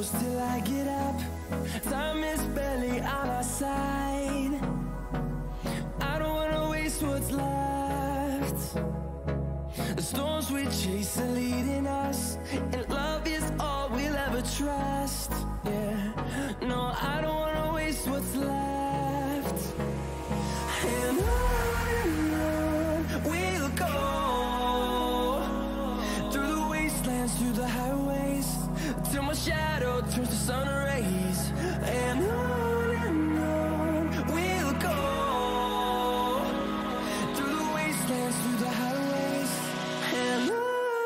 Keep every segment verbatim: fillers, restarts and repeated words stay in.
till I get up. Time is barely on our side. I don't wanna waste what's left. The storms we chase are leading us, and love is all we'll ever trust. Yeah, no, I don't wanna waste what's left. And on and on we'll go, through the wastelands, through the highways, till my shadow turns to sun rays. And on and on we'll go, through the wastelands, through the highways, and on.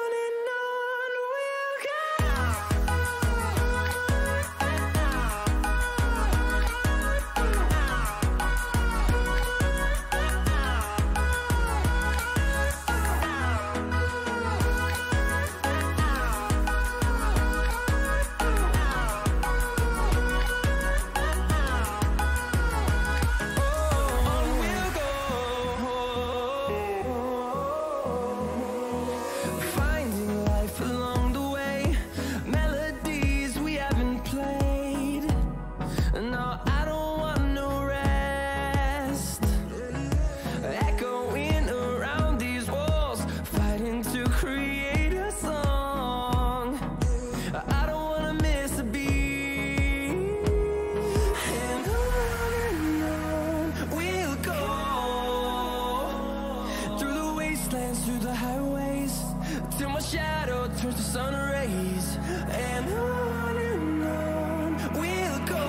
Through the highways, till my shadow turns to sun rays. And on and on we'll go,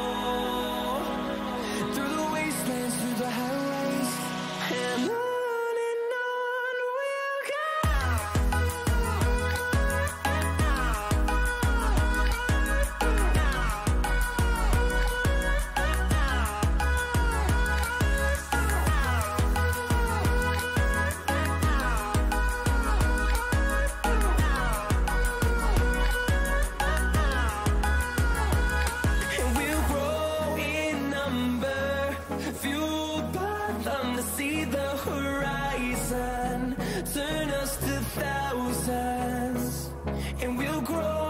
through the wastelands, through the highways, and on and on we'll go. See the horizon turn us to thousands, and we'll grow